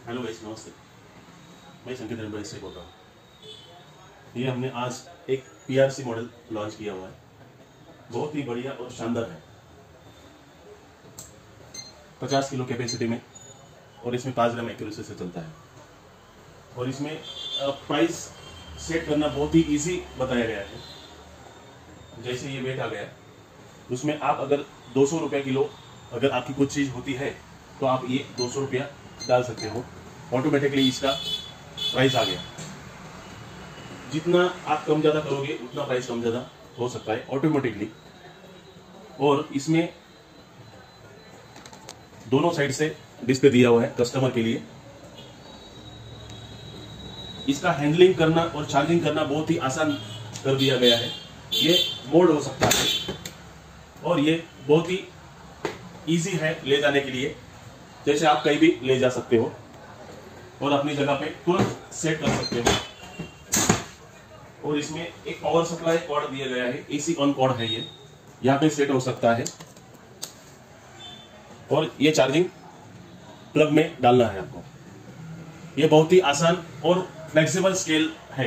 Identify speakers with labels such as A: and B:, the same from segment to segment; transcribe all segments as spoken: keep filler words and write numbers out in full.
A: Hello guys, नमस्ते। मैं संकेत रंबा से बोल रहा हूँ। ये हमने आज एक पीआरसी मॉडल लॉन्च किया हुआ है, बहुत ही बढ़िया और शानदार है। पचास किलो कैपेसिटी में और इसमें पाँच ग्राम एक्यूरेसी से चलता है। और इसमें प्राइस सेट करना बहुत ही इजी बताया गया है। जैसे ये वेट आ गया, उसमें आप अगर दो सौ रुपया किलो अगर आपकी कुछ चीज़ होती है तो आप ये दो सौ रुपया डाल सकते हो। ऑटोमेटिकली इसका प्राइस आ गया। जितना आप कम ज़्यादा करोगे उतना प्राइस कम ज़्यादा हो सकता है ऑटोमेटिकली। और इसमें दोनों साइड से डिस्प्ले दिया हुआ है कस्टमर के लिए। इसका हैंडलिंग करना और चार्जिंग करना बहुत ही आसान कर दिया गया है। ये मोड हो सकता है और ये बहुत ही इजी है ले जाने के लिए। जैसे आप कहीं भी ले जा सकते हो और अपनी जगह पे तुरंत सेट कर सकते हो। और इसमें एक पावर सप्लाई कॉर्ड दिया गया है, एसी ऑन कॉर्ड है, ये यहाँ पे सेट हो सकता है। और ये चार्जिंग प्लग में डालना है आपको। ये बहुत ही आसान और फ्लेक्सिबल स्केल है।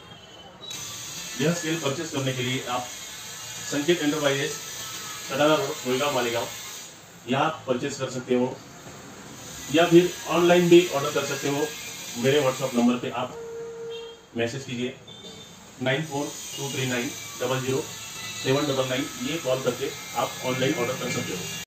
A: यह स्केल परचेस करने के लिए आप संकेत एंटरप्राइजेस सटाना रोड गोलगांव मालेगांव यहाँ परचेस कर सकते हो, या फिर ऑनलाइन भी ऑर्डर कर सकते हो। मेरे व्हाट्सएप नंबर पे आप मैसेज कीजिए nine four two three nine double zero seven double nine. ये कॉल करके आप ऑनलाइन ऑर्डर कर सकते हो।